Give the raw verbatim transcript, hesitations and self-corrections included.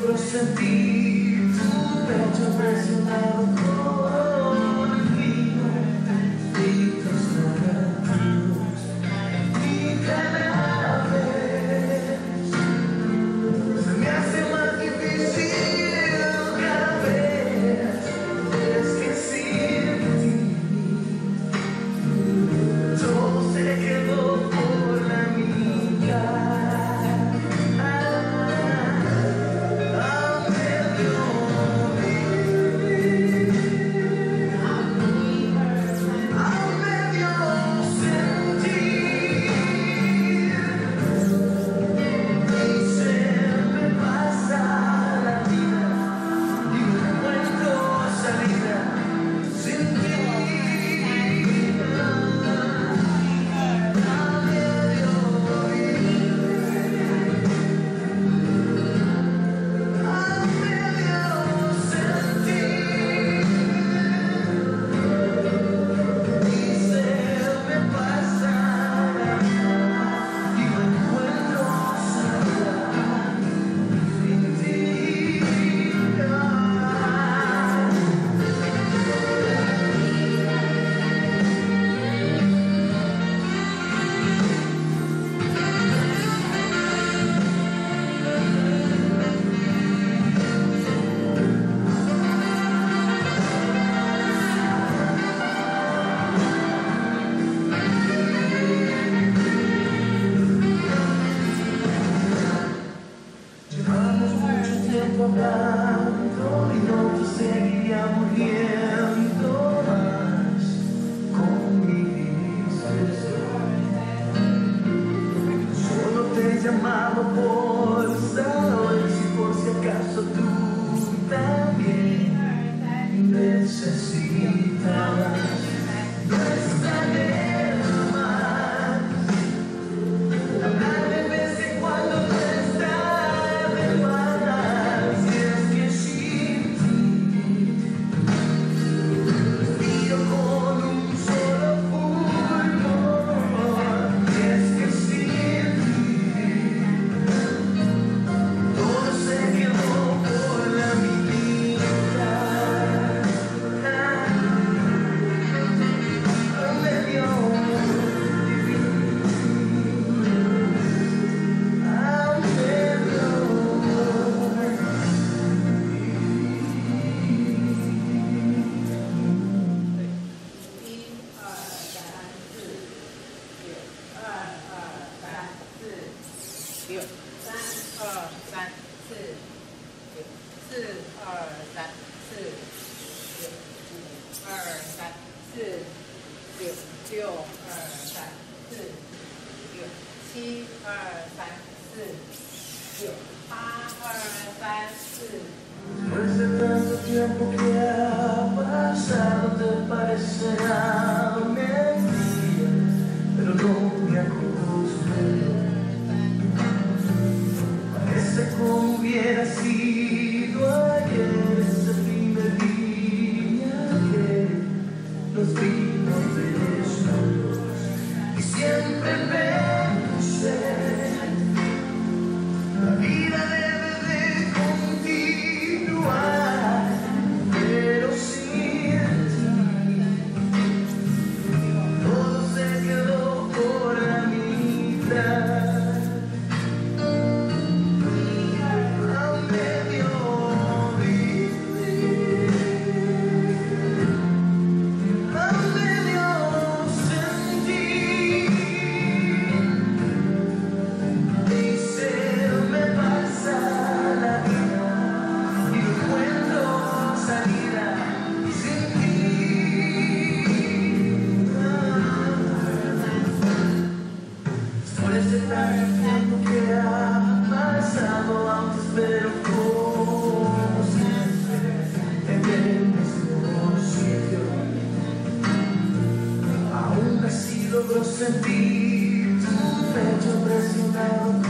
logro sentir tu pecho presionado por el mío. Gritos negativos y cada vez se me hace más difícil cada vez. Es que sin ti todo se quedó por la mitad. Hablando y no te seguiría muriendo más con mi solo te he llamado por saber si por si acaso tú también necesitabas nuestra guerra más. Hablar de vez en cuando no está de más.六三二三四六四二三四六五二三四六六二三四六七二三四六八二三四。Después de tanto tiempo que ha pasado te parecerá mentira, pero no me acostumbré. Parece como hubiera sido ayer ese primer día que nos vimos desnudos. Y siempre pensé, la vida debe de continuar, pero sin ti todo se quedó por la mitad. Pero como siempre en el mismo sitio, aún así logro sentir tu pecho presionado.